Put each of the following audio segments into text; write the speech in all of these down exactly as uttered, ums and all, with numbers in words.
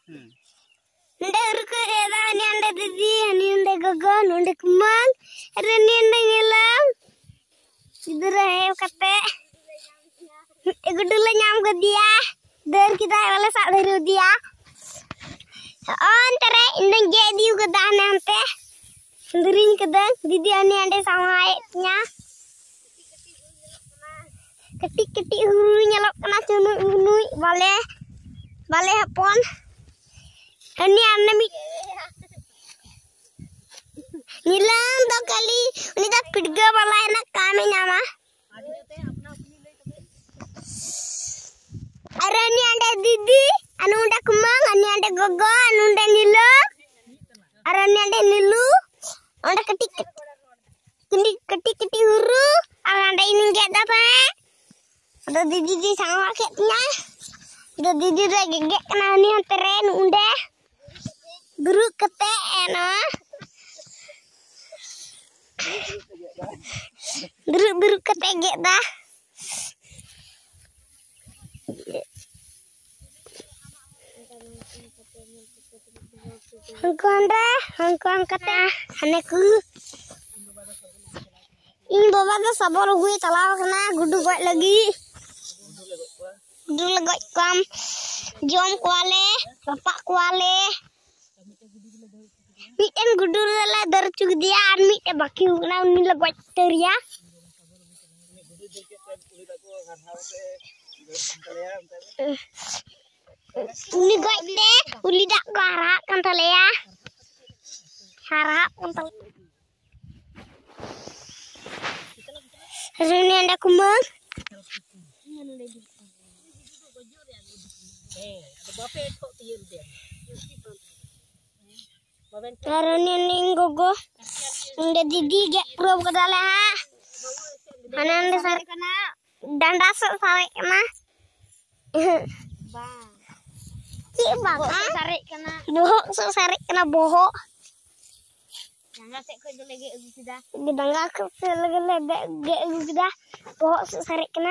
Nde ruko era ni ande didi ni ande gogo nonde kumang era ni ande ngilang idura he kate egudule nyam ke dia der kita wala sak dari dia on tere indeng jadi ke dane ante ndring ke dan didi ani ande sama nya ketik-ketik huru nyelok kena cunui-unui bale bale hapon ini ane mi nilang do kali ini tak pidga bala enak kami nyama ada ni ande didi anu unda kumang anu ande gogo anu unda nilu ada ni ande nilu anda ketik ketik ketik ketik huru anda ini gak dapat ada didi di sama kakeknya ada didi lagi gak kena ni antren unda guru kete ena guru guru kete gak dah hangkong dah hangkong kete haneku ini baba tuh sabar gue calaw kena gudu goi lagi gudu legoi kam jom kuale bapak kuale miten gudu la dar cug dia an mite baki na ni legoi teria ini goi deh uli dak garak kan talea harap untuk hari ini anda kumang hari ini gogo anda didi gak prob kedala mana anda sari kena dan dasar sari kena Cik bang, sari kena bohok, so sari kena bohok. Jangan sek ko lagi ugi sudah. Gedangga ko lagi lagi ugi sudah. Bohok so sari kena.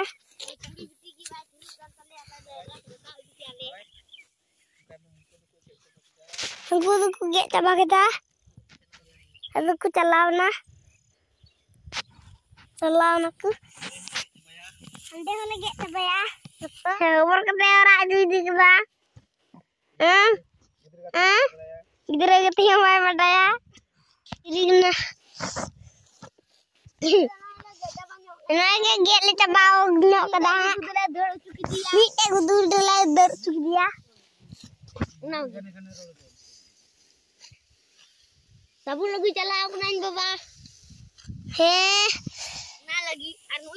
Aku tu ku get coba kita. Aku ku calaw na. Calaw na ku. Ande hole get coba ya. Hewar kete ora di kita. Eh? Eh? Gidra gati yang mai padaya. Jadi kena. Nanya get le cabau nok kada. Ni e gudur dela dar cuk dia. Nah. Sabun lagi calaw kunain baba. He. Nah lagi anu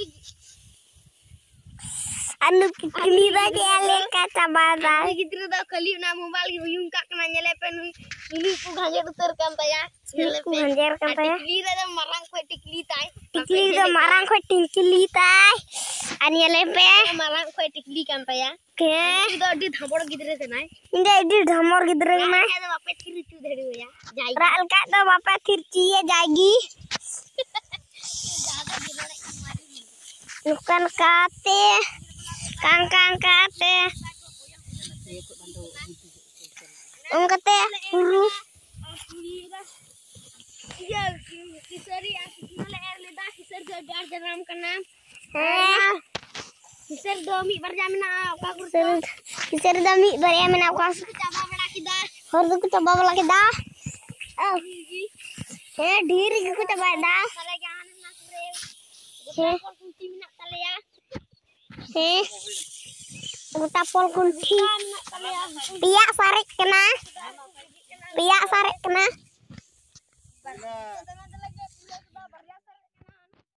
anu kili lagi ale kaca bata gitu dah kali na mobile yung kak na nyelepen ini ku ganjer terkan taya ku ganjer kan taya kili da marang ko tikli tai tikli da marang ko tikli tai ani nyelepe marang ko tikli kan taya ke da di dhamor gidre se nai inde di dhamor gidre na da bape thirchu dhedi hoya jai ral ka da bape thirchi ye jagi bukan kate kangkang kate om kate huru ya kisari asmale erlida kisar gadar jaram kana eh kisar domi barjamina ka kurser kisar domi barjamina ka coba bala kida hor du coba bala kida oh he dhiri ku coba da sare gan na kure he kunti minak talya he tapol kunti piak sarik kena piak sarik kena